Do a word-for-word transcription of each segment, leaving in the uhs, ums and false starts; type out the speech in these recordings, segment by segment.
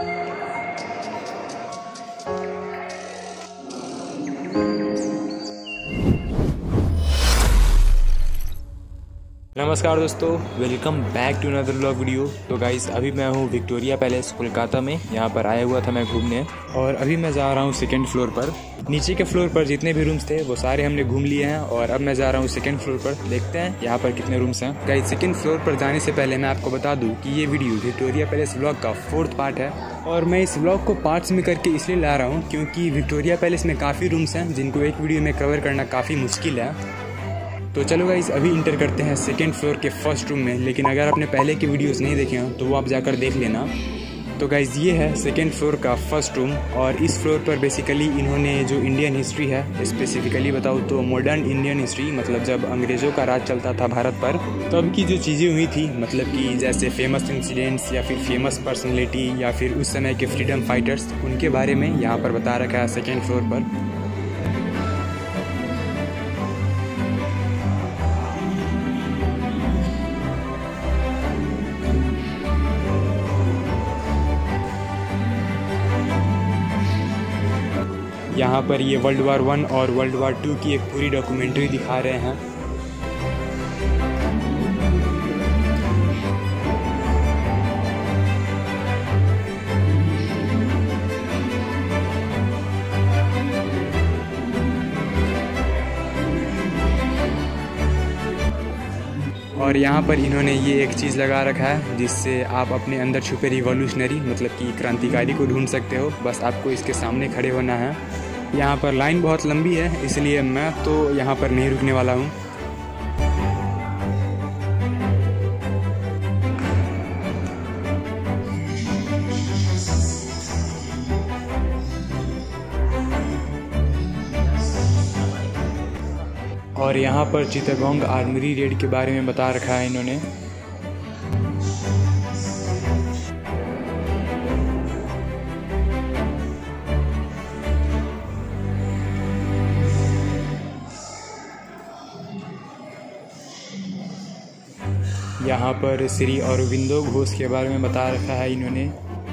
नमस्कार दोस्तों, welcome back to another vlog video. तो गाइस, अभी मैं हूँ विक्टोरिया पैलेस कोलकाता में। यहाँ पर आया हुआ था मैं घूमने, और अभी मैं जा रहा हूँ सेकंड फ्लोर पर। नीचे के फ्लोर पर जितने भी रूम्स थे वो सारे हमने घूम लिए हैं, और अब मैं जा रहा हूँ सेकंड फ्लोर पर। देखते हैं यहाँ पर कितने रूम्स हैं। गाइस, सेकंड फ्लोर पर जाने से पहले मैं आपको बता दूँ कि ये वीडियो विक्टोरिया पैलेस व्लॉग का फोर्थ पार्ट है, और मैं इस व्लॉग को पार्ट्स में करके इसलिए ला रहा हूँ क्योंकि विक्टोरिया पैलेस में काफ़ी रूम्स हैं जिनको एक वीडियो में कवर करना काफ़ी मुश्किल है। तो चलो गाइस, अभी इंटर करते हैं सेकेंड फ्लोर के फर्स्ट रूम में। लेकिन अगर आपने पहले की वीडियोस नहीं देखे हैं तो वो आप जाकर देख लेना। तो गाइस, ये है सेकेंड फ्लोर का फर्स्ट रूम, और इस फ्लोर पर बेसिकली इन्होंने जो इंडियन हिस्ट्री है, स्पेसिफिकली बताऊँ तो मॉडर्न इंडियन हिस्ट्री, मतलब जब अंग्रेज़ों का राज चलता था भारत पर, तब की जो चीज़ें हुई थी, मतलब कि जैसे फेमस इंसिडेंट्स या फिर फेमस पर्सनैलिटी या फिर उस समय के फ्रीडम फाइटर्स, उनके बारे में यहाँ पर बता रखा है सेकेंड फ्लोर पर। यहाँ पर ये वर्ल्ड वार वन और वर्ल्ड वार टू की एक पूरी डॉक्यूमेंट्री दिखा रहे हैं। और यहाँ पर इन्होंने ये एक चीज़ लगा रखा है जिससे आप अपने अंदर छुपे रिवॉल्यूशनरी, मतलब कि क्रांतिकारी को ढूंढ सकते हो। बस आपको इसके सामने खड़े होना है। यहाँ पर लाइन बहुत लंबी है, इसलिए मैं तो यहाँ पर नहीं रुकने वाला हूँ। और यहाँ पर चित्तगोंग आर्मरी रेड के बारे में बता रखा है इन्होंने। यहाँ पर श्री अरविंदो घोष के बारे में बता रखा है इन्होंने।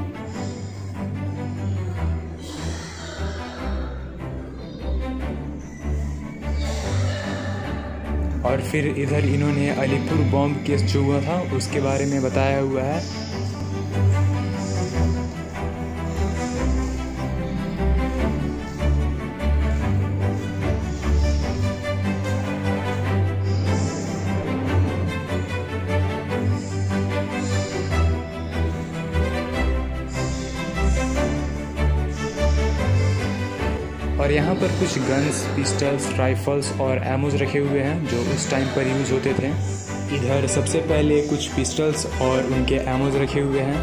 और फिर इधर इन्होंने अलीपुर बॉम्ब केस जो हुआ था उसके बारे में बताया हुआ है। और यहाँ पर कुछ गन्स, पिस्टल्स, राइफल्स और एमोज रखे हुए हैं जो उस टाइम पर यूज़ होते थे। इधर सबसे पहले कुछ पिस्टल्स और उनके एमोज रखे हुए हैं।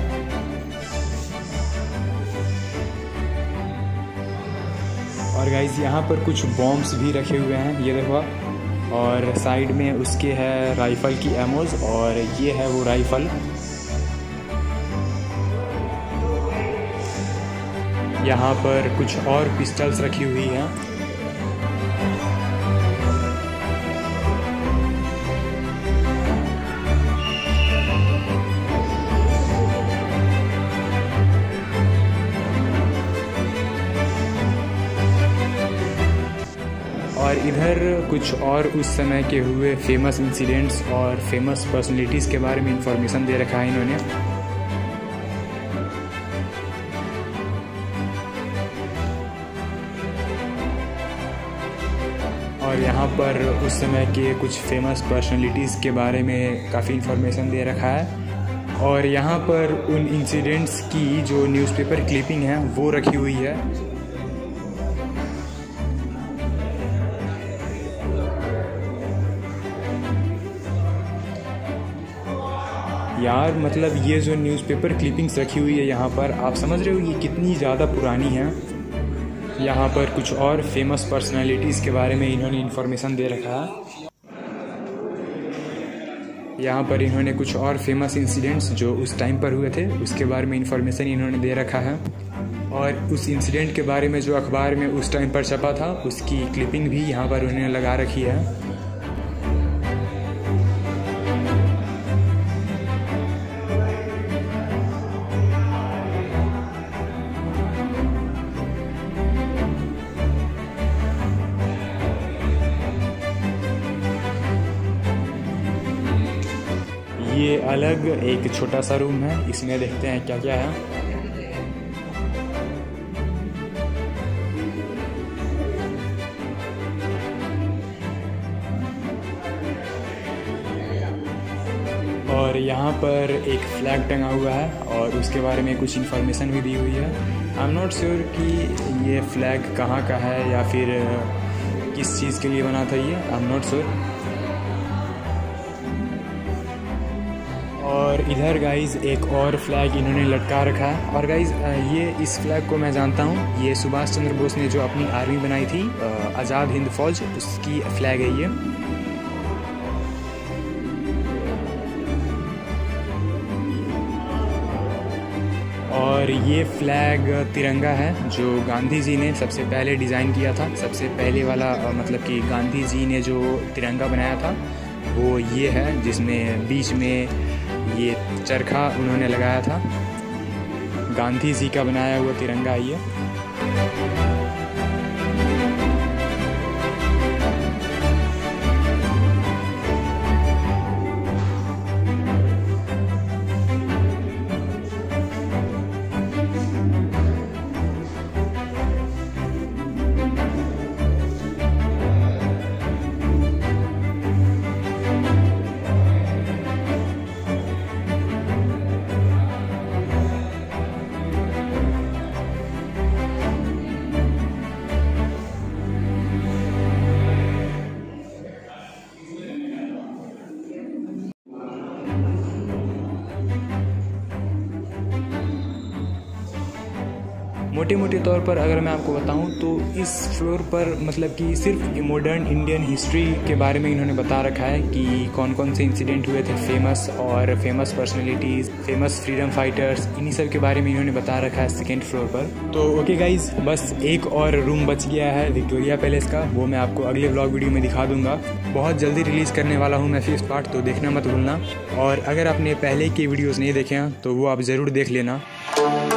और गाइस, यहाँ पर कुछ बॉम्ब्स भी रखे हुए हैं, ये देखो। और साइड में उसके है राइफल की एमोज, और ये है वो राइफल। यहाँ पर कुछ और पिस्टल्स रखी हुई हैं। और इधर कुछ और उस समय के हुए फेमस इंसिडेंट्स और फेमस पर्सनैलिटीज़ के बारे में इंफॉर्मेशन दे रखा है इन्होंने। और यहाँ पर उस समय के कुछ फेमस पर्सनैलिटीज़ के बारे में काफ़ी इन्फॉर्मेशन दे रखा है। और यहाँ पर उन इंसिडेंट्स की जो न्यूज़पेपर क्लिपिंग है वो रखी हुई है। यार, मतलब ये जो न्यूज़पेपर क्लिपिंग्स रखी हुई है यहाँ पर, आप समझ रहे हो ये कितनी ज़्यादा पुरानी है। यहाँ पर कुछ और फेमस पर्सनालिटीज़ के बारे में इन्होंने इन्फॉर्मेशन दे रखा है। यहाँ पर इन्होंने कुछ और फेमस इंसिडेंट्स जो उस टाइम पर हुए थे उसके बारे में इन्फॉर्मेशन इन्होंने दे रखा है। और उस इंसिडेंट के बारे में जो अखबार में उस टाइम पर छपा था उसकी क्लिपिंग भी यहाँ पर उन्होंने लगा रखी है। अलग एक छोटा सा रूम है, इसमें देखते हैं क्या क्या है। और यहाँ पर एक फ्लैग टंगा हुआ है और उसके बारे में कुछ इन्फॉर्मेशन भी दी हुई है। आई एम नॉट श्योर कि ये फ्लैग कहाँ का है या फिर किस चीज़ के लिए बना था ये, आई एम नॉट श्योर। और इधर गाइज़ एक और फ्लैग इन्होंने लटका रखा है। और गाइज़ ये इस फ्लैग को मैं जानता हूँ, ये सुभाष चंद्र बोस ने जो अपनी आर्मी बनाई थी, आज़ाद हिंद फौज, उसकी फ्लैग है ये। और ये फ्लैग तिरंगा है जो गांधी जी ने सबसे पहले डिज़ाइन किया था। सबसे पहले वाला मतलब कि गांधी जी ने जो तिरंगा बनाया था वो ये है, जिसमें बीच में ये चरखा उन्होंने लगाया था। गांधी जी का बनाया हुआ तिरंगा ये। मोटे मोटे तौर पर अगर मैं आपको बताऊं तो इस फ्लोर पर मतलब कि सिर्फ मॉडर्न इंडियन हिस्ट्री के बारे में इन्होंने बता रखा है कि कौन कौन से इंसिडेंट हुए थे फेमस, और famous personalities, famous freedom fighters, इन्हीं सब के बारे में इन्होंने बता रखा है सेकेंड फ्लोर पर। तो ओके गाइज, बस एक और रूम बच गया है विक्टोरिया पैलेस का, वो मैं आपको अगले व्लॉग वीडियो में दिखा दूंगा। बहुत जल्दी रिलीज़ करने वाला हूँ मैं फिफ्थ पार्ट, तो देखना मत भूलना। और अगर आपने पहले की वीडियोज़ नहीं देखे हैं तो वो आप ज़रूर देख लेना।